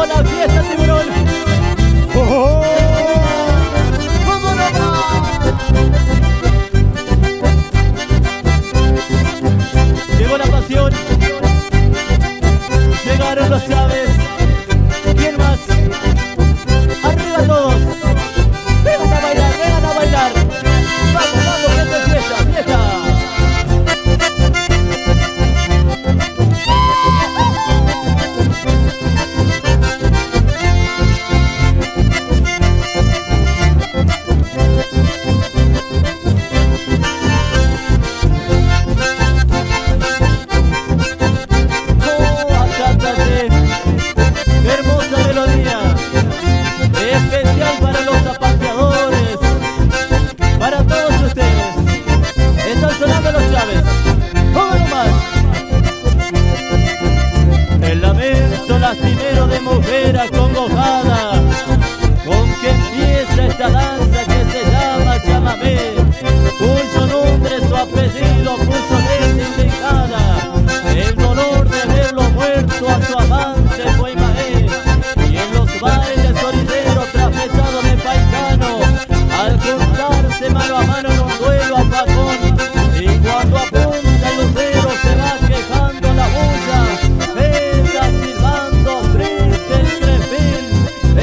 llegó la fiesta, tiburón. ¡Oh! ¡Vámonos! Llegó la pasión. Llegaron los Chávez. ¿Quién más? Arriba todos. Vengan a bailar, vengan a bailar. Vamos, vamos, que esto es fiesta, fiesta. Lastimero de mujer acongojada, con que empieza esta danza que se llama chamamé, cuyo nombre su apellido puso desindicada. El dolor de verlo muerto a su amante fue Maé, y en los bailes orineros trasfechado de paisano, al juntarse mano a mano en un duelo a facón, y cuando apunta el lucero se va quejando la bulla, silbando triste el crepín,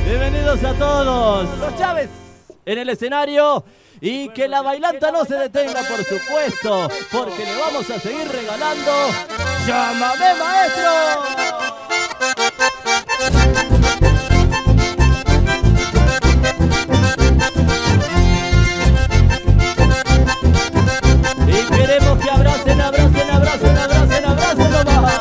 Bienvenidos a todos. Los Chávez en el escenario. Y que la bailanta no se detenga, por supuesto, porque le vamos a seguir regalando ¡Llámame Maestro! Y queremos que abracen, abracen, abracen, abracen, abracen nomás.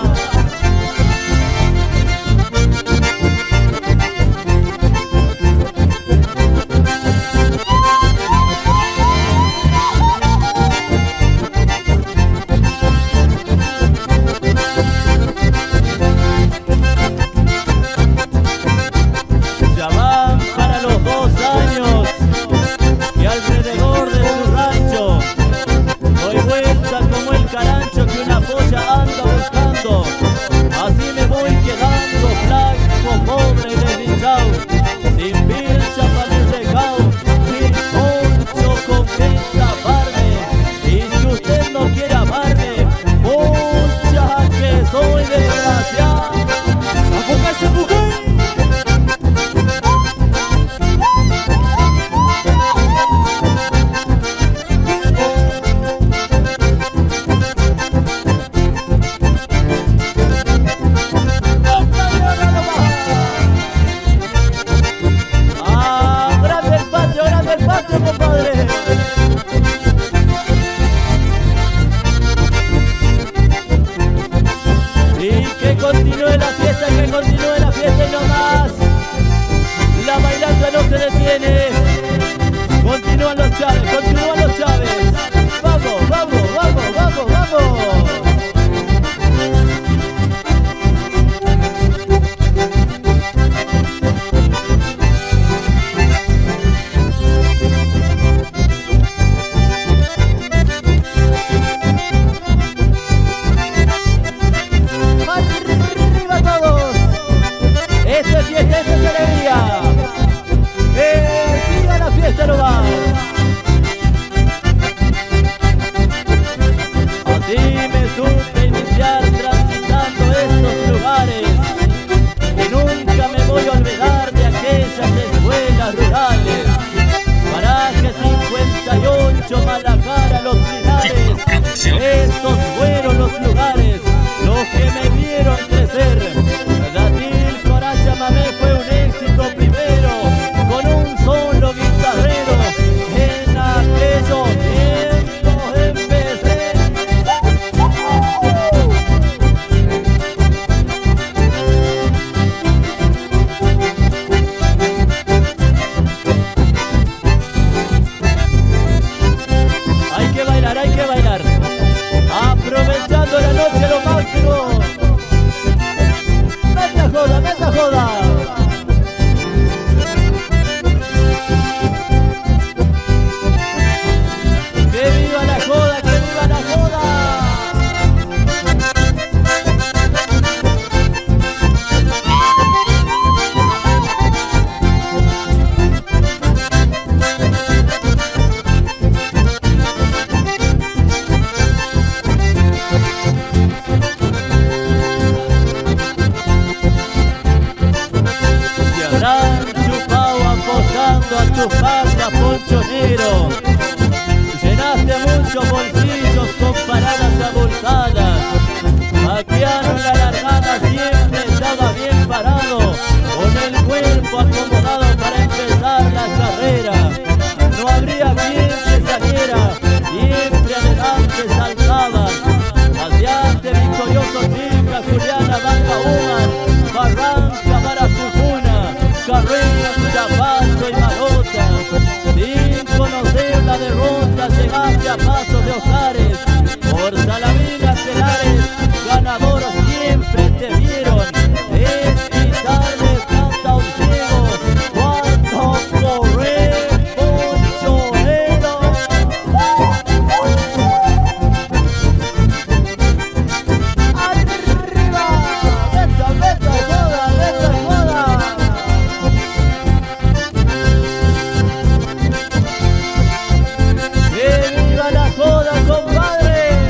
¡Que viva la joda, compadre!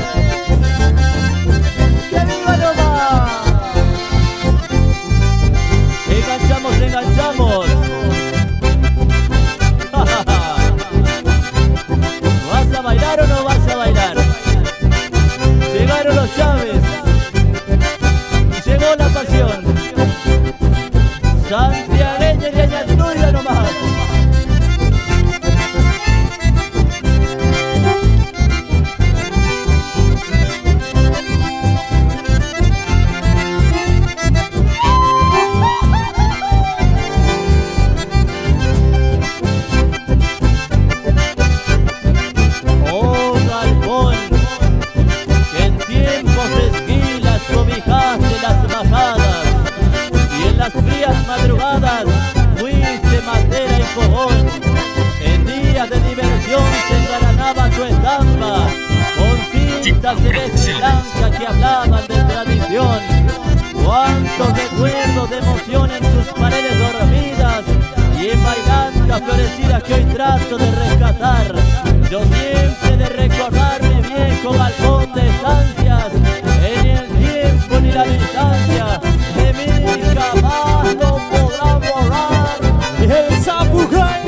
fiesta celeste y blanca que hablaban de tradición. Cuántos recuerdos de emoción en tus paredes dormidas y en bailantas florecidas que hoy trato de rescatar. Yo siempre de recordar mi viejo balcón de estancias, en el tiempo ni la distancia de mí jamás lo podrán borrar. El Zapucay.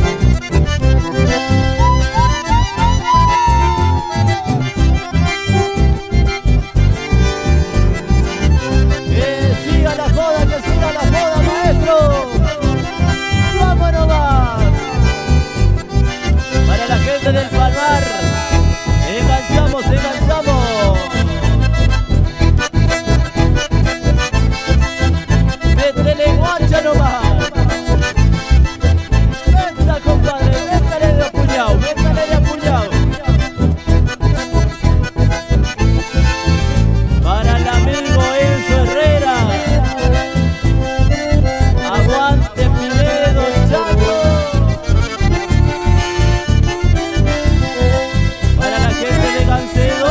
Que siga la joda, maestro. Vámonos más. Para la gente del Palmar, enganchamos. Métele guacha nomás. Meta, compadre, métale de apuñado. Para el amigo Enzo Herrera, aguante Pinedo, Chaco. Para la gente de Gancedo,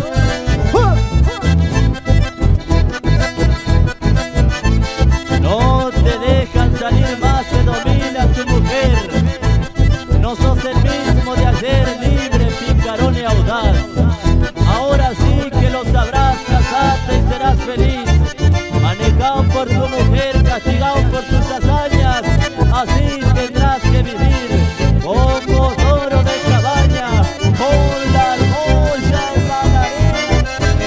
no te dejan salir más, te domina tu mujer. No sos el mismo de ayer, libre, picarón y audaz. Ahora sí que lo sabrás, casate y serás feliz. Manejado por tu mujer, castigado por tus hazañas, así tendrás que vivir como toro de cabaña, con la argolla en la nariz.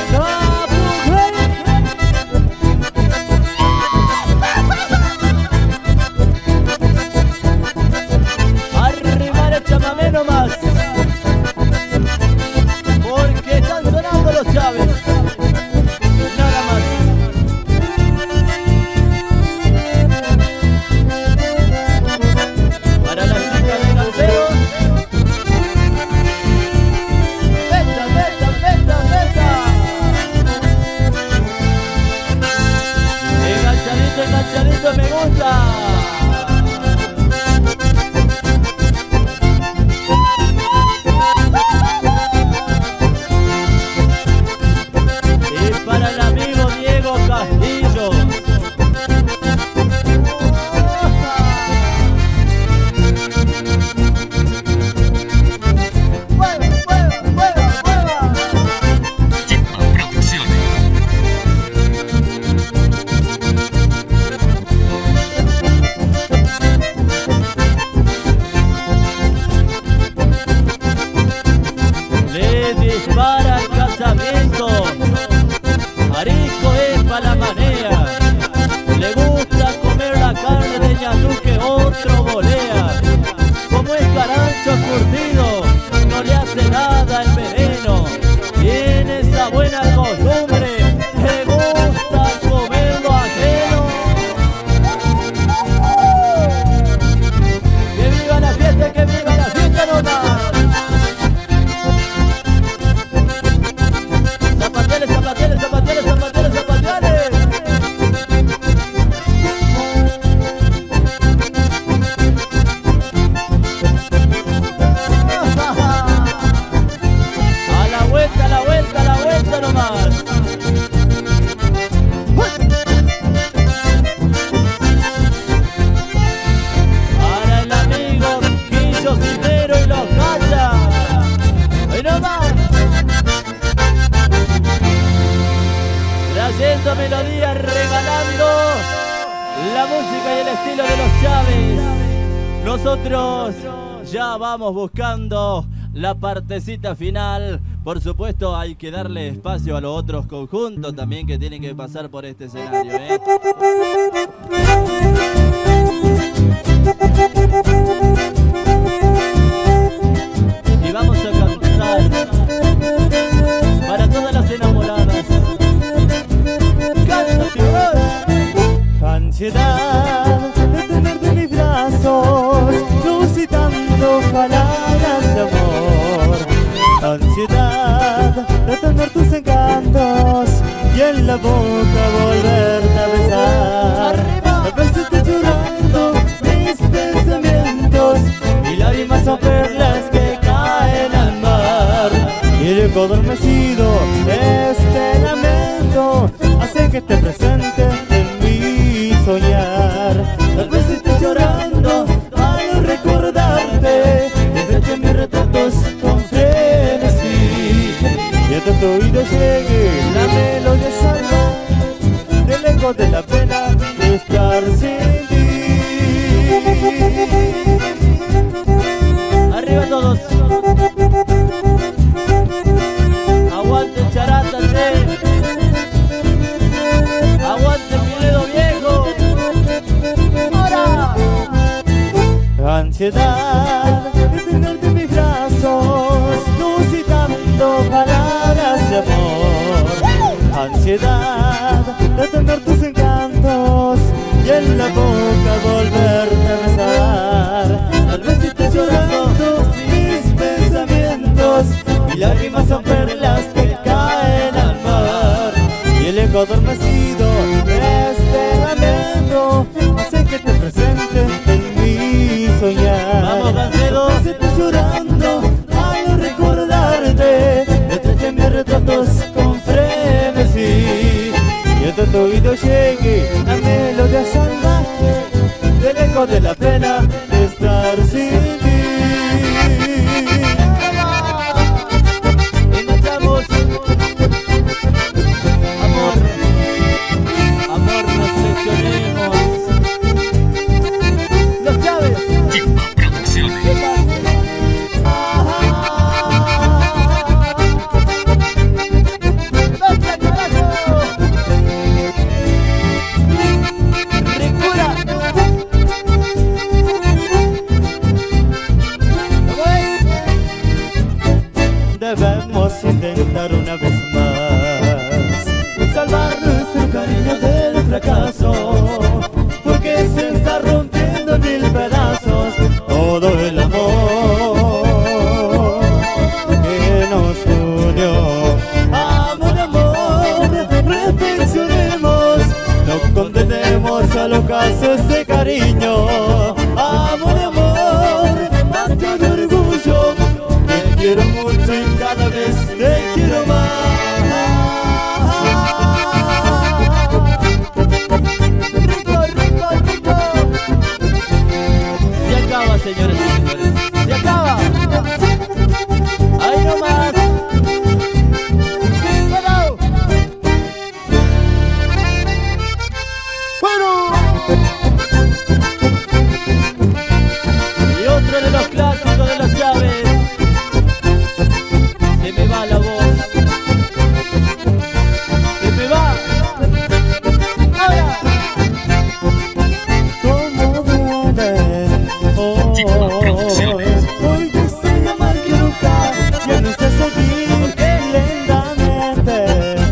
Arriba el chamamé nomás, porque están sonando los Chávez. Nada más. Para la chica de Gancedo, veta. Enganchadito, me gusta. Y para el amigo Diego Castillo, Chimba Producciones. le dispara el casamiento. Arisco es pa' la manea, le gusta comer la carne de ñatú que otro volea. Como es carancho curtido, no le hace nada el veneno. Tiene esa buena costumbre, le gusta comer lo ajeno. ¡Que viva la fiesta nomás! Zapateales. A la vuelta nomás. Para el amigo Quillo Cimero y los Gachas. ¡Ahí nomás! Trayendo melodías, regalando la música y el estilo de los Chávez. Nosotros ya vamos buscando la partecita final. Por supuesto hay que darle espacio a los otros conjuntos también que tienen que pasar por este escenario, ¿eh? Y vamos a cantar para todas las enamoradas. ¡Canta, tío! Ansiedad de tenerte en mis brazos, suscitando palabras de amor. Ansiedad de tener tus encantos y en la boca volverte a besar. ¡Arriba! A veces estoy llorando mis pensamientos y lágrimas son perlas que caen al mar. Y el eco adormecido Arriba todos. Aguante Charata, che. Aguante Pinedo viejo. Ahora. Ansiedad de tenerte en mis brazos, suscitando palabras de amor. Ansiedad de tener tus encantos y en la boca volverte a besar. Tal vez esté llorando mis pensamientos, mis lágrimas son perlas que caen al mar. Y el eco adormecido de este lamento hace que te presente en mi soñar. Vamos, Gancedo. Tal vez esté llorando al recordarte, detrás de mis retratos con frenesí. Y entre tu oído llegue la melodía salvaje del eco de la pena de estar sin ti. Y marchamos. Amor, amor, nos seccionemos. Los Chávez. Chimba Producciones. ¿Qué pasa? ¡Vaya, carajo! ¡Ricura! ¿Cómo es? Debemos intentar una vez más salvar nuestro cariño del fracaso, porque se está rompiendo en mil pedazos todo el amor que nos unió. Amor, amor, reflexionemos, no condenemos al ocaso este cariño. Amor, amor, más de orgullo, te quiero mucho y cada vez te quiero más. ¡Rico, rico, rico! Se acaba, señores y señores. Se acaba. Ahí nomás. Bueno. Y otro de los clásicos de los Chávez. Se me va la voz. Se me va. Ahora. Cómo duele, Chimba Producciones. hoy te extraño más que nunca, ya no estás aquí lentamente.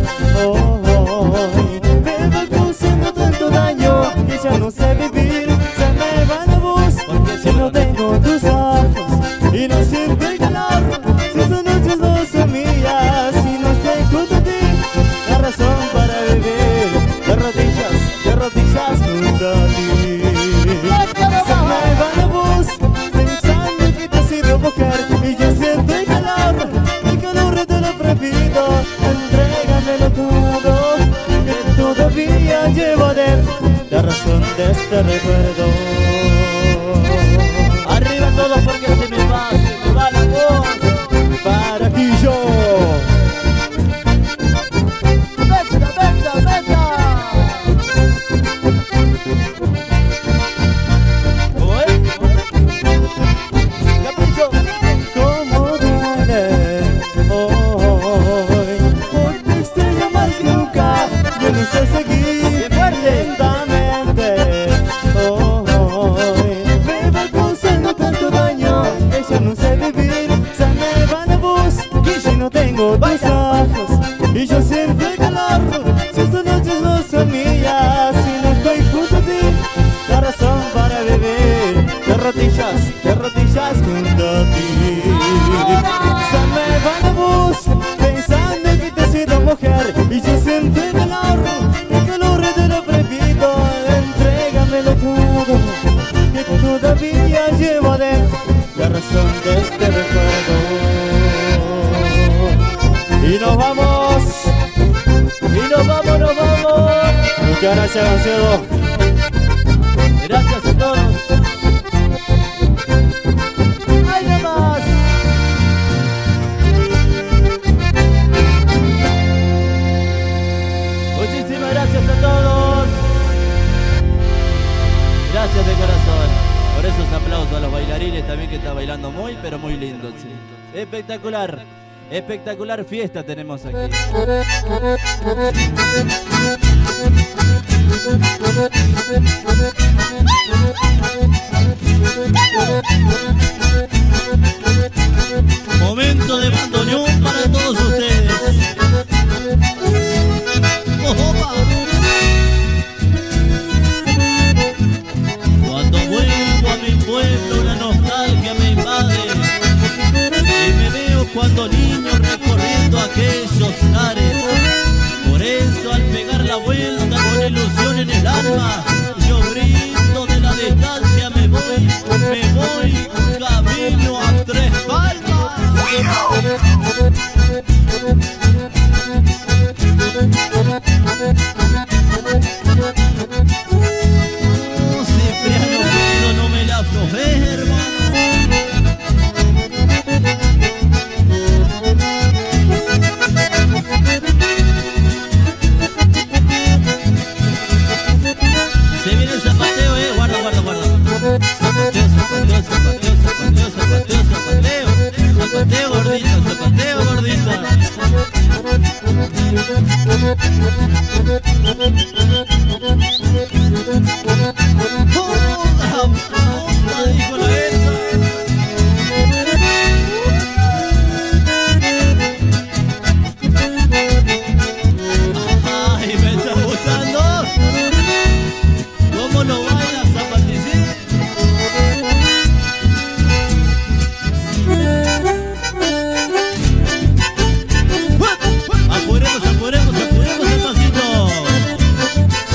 Me va causando tanto daño que ya no sé vivir, se me va la voz, si no tengo tus ojos y no siento el calor, si estas noches no son mías y no estoy junto a ti, la razón para vivir, de rodillas junto a ti. Se me va la voz, pensando que te has sido mujer y yo siento el calor te lo prohibido. Entrégamelo todo, que todavía llevo dentro la razón de este recuerdo. Arriba todos porque se me va la voz. Para aquí yo. ¡Venga, venga, venga! ¿Cómo es? ¡Capricho! Cómo duele hoy te extraño más que nunca, yo no sé seguir lentamente. Me va causando tanto daño que ya no sé vivir, se me va la voz y si no tengo tus ojos y yo siento el calor, si estas noches no son mías y no estoy junto a ti, la razón para vivir, de rodillas junto a ti. Se me va la voz pensando que te has sido mujer y yo siento el calor de lo prohibido. Entrégamelo todo, que todavía llevo adentro la razón de este recuerdo. Y nos vamos. Muchas gracias, Gancedo. Gracias a todos. ¡Ahí nomás! Gracias de corazón por a los bailarines también que están bailando muy, pero muy lindo, sí. Espectacular, espectacular fiesta tenemos aquí. Momento de bandoneón para todos ustedes. ¡Opa! Cuando vuelvo a mi pueblo una nostalgia me invade y me veo cuando niño recorriendo aquellos lares. Por eso al pegar la vuelta con ilusión en el alma, yo grito de la distancia, me voy camino a Tres Palmas. Oh, Cipriano, pero no me la aflojé, hermano. Se viene el zapateo, guarda, guarda, guarda. Zapateo, zapateo, zapateo, zapateo, zapateo, zapateo. Zapateo, gordita, zapateo, gordita. Dijo la esa. Ay, me está gustando. ¿Cómo lo baila Zapaticín? Apuremos, apuremos, apuremos el pasito.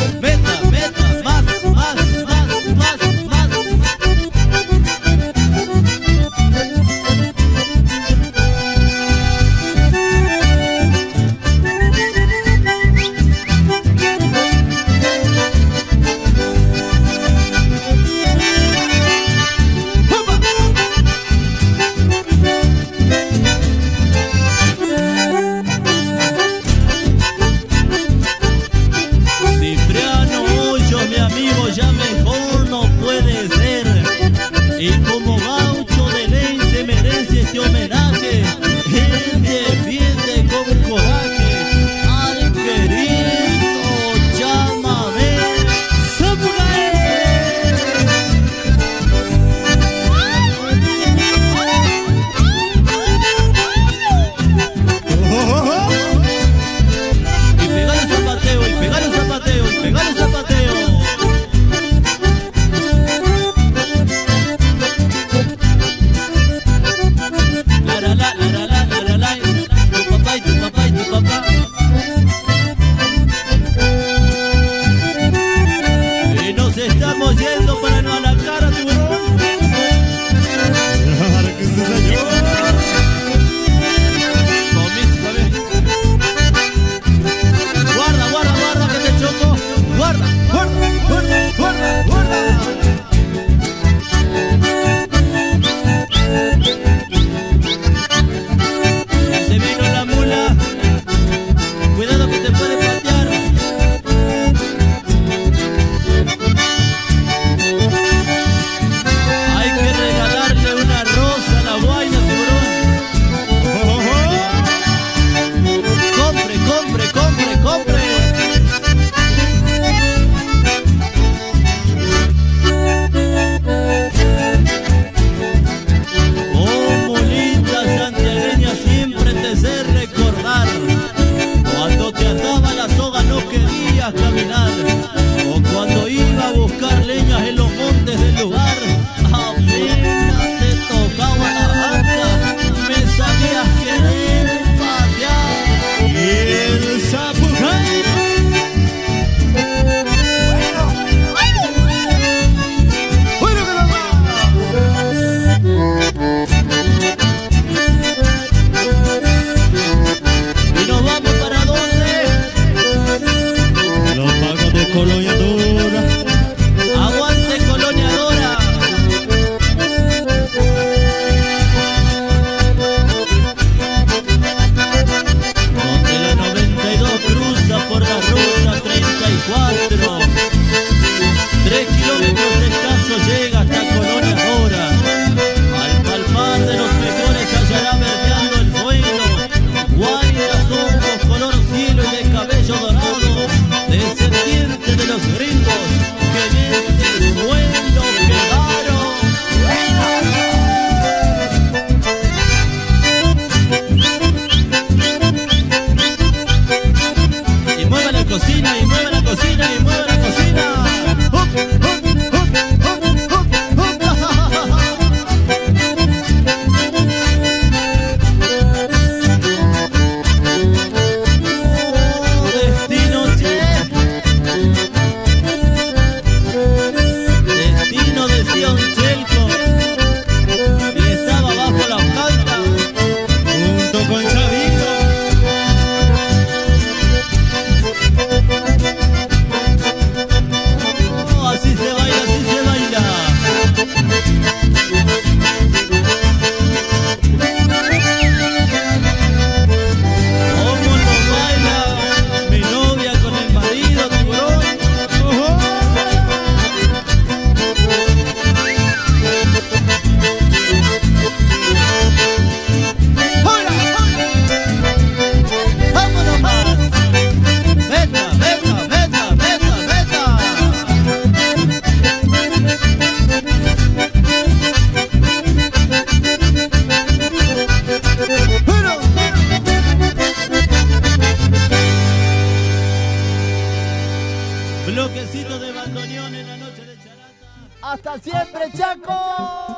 Chaco.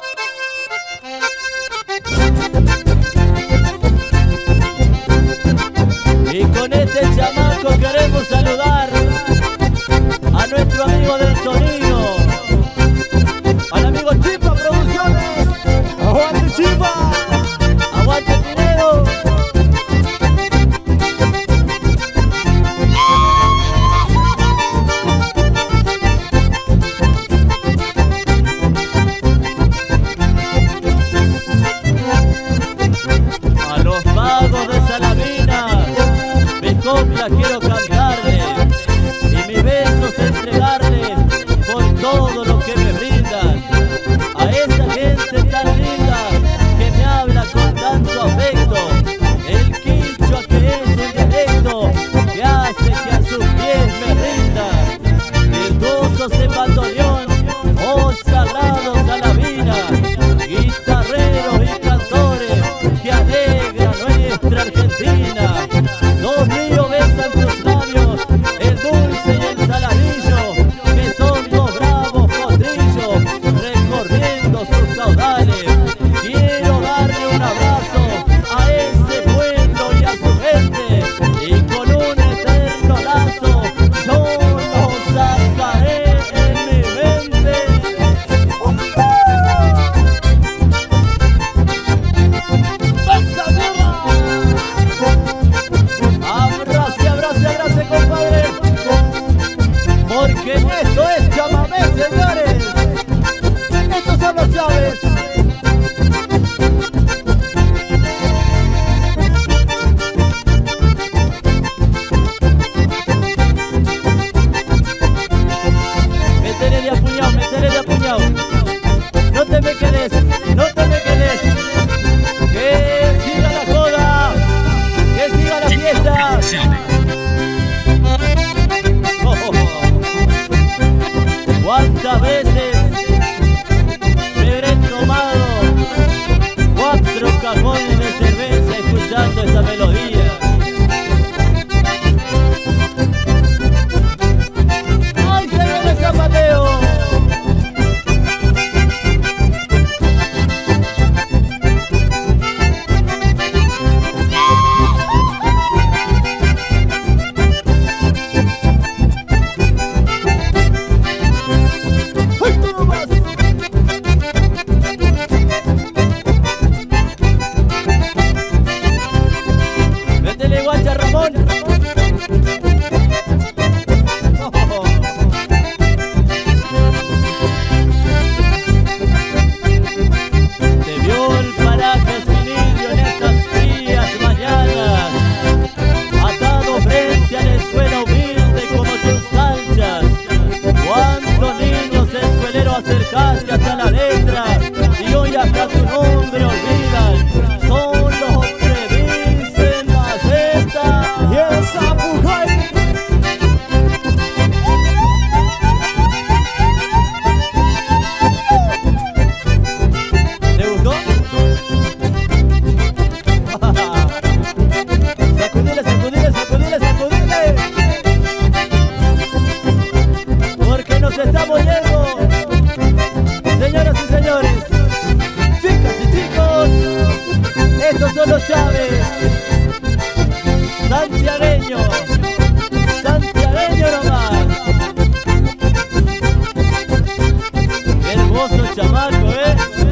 Y con este chamaco queremos saludar a nuestro amigo del sonido, al amigo Chipa Producciones. ¡Aguante, Chipa! ¡Aguante, Pinedo! A los vagos de Salamina, mis coplas quiero cantarle y mis besos entregarle por todo lo que me brindan. A esa gente tan linda que me habla con tanto afecto, el quichua que es un dialecto que hace que a sus pies me rinda. Virtuosos en bandoneón, oh sagrado Salamina, guitarreros y cantores que alegran nuestra Argentina. Los ríos besan tus labios, el dulce y el saladillo, que son dos bravos potrillos recorriendo sus caudales. Quiero darle un abrazo a ese pueblo y a su gente, y con un eterno lazo yo lo sacaré en mi mente. Abrace, abrace, abrace, compadre, porque esto es chamamé, señores. Estos son los Chávez. Métele de apuñado, métele de apuñado. No te me quedes, no te me quedes. Que siga la joda, que siga la fiesta. Producciones. ¿Cuántas veces me habré tomado 4 cajones de cerveza escuchando esta melodía? ¡Ay, se viene Zapateo! ¡Ay, tú nomás! Métele guacha, Ramón. Oh. Te vio el paraje Espinillo en estas frías mañanas, atado frente a la escuela humilde como tus canchas. Cuántos niños escueleros acercaste hasta la letra, y hoy hasta tu nombre olvidan. Son los que dicen maceta. ¡Y esa mujer! ¿Te gustó? Sacudile, sacudile, sacudile, sacudile, porque nos estamos yendo. Señoras y señores, chicas y chicos, estos son los Chávez. Santiagueño, Santiagueño nomás. Qué hermoso chamaco, ¿eh?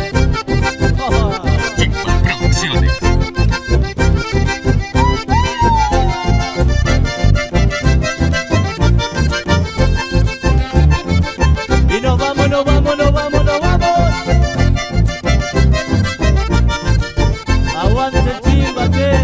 Chipa Producciones. Y nos vamos, nos vamos, nos vamos, nos vamos. Aguante el Chimba, che.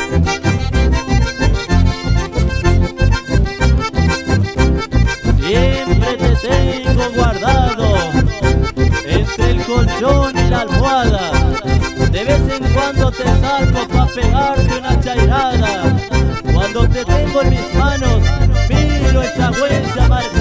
Siempre te tengo guardado entre el colchón y la almohada. De vez en cuando te saco pa' pegarte una chairada. Cuando te tengo en mis manos, miro esa huella marcada.